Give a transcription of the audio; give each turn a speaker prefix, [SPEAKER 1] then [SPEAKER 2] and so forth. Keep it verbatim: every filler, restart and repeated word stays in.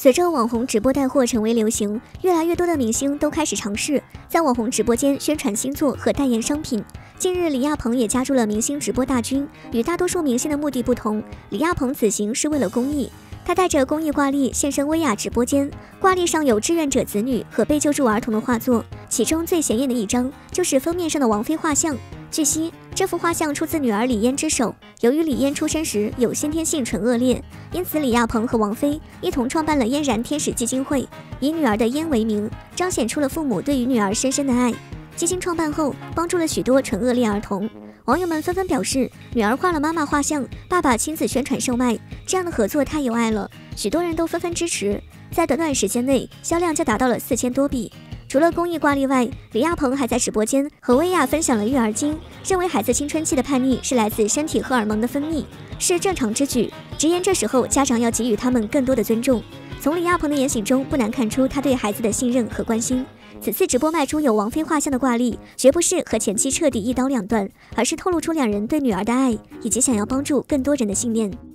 [SPEAKER 1] 随着网红直播带货成为流行，越来越多的明星都开始尝试在网红直播间宣传新作和代言商品。近日，李亚鹏也加入了明星直播大军。与大多数明星的目的不同，李亚鹏此行是为了公益。他带着公益挂历现身薇娅直播间，挂历上有志愿者子女和被救助儿童的画作，其中最显眼的一张就是封面上的王菲画像。据悉，这幅画像出自女儿李嫣之手。由于李嫣出生时有先天性唇腭裂，因此李亚鹏和王菲一同创办了嫣然天使基金会，以女儿的嫣为名，彰显出了父母对于女儿深深的爱。基金创办后，帮助了许多唇腭裂儿童。网友们纷纷表示，女儿画了妈妈画像，爸爸亲自宣传售卖，这样的合作太有爱了。许多人都纷纷支持，在短短时间内，销量就达到了四千多笔。除了公益挂历外，李亚鹏还在直播间和薇娅分享了育儿经，认为孩子青春期的叛逆是来自身体荷尔蒙的分泌，是正常之举，直言这时候家长要给予他们更多的尊重。从李亚鹏的言行中不难看出他对孩子的信任和关心。此次直播卖出有王菲画像的挂历，绝不是和前妻彻底一刀两断，而是透露出两人对女儿的爱，以及想要帮助更多人的信念。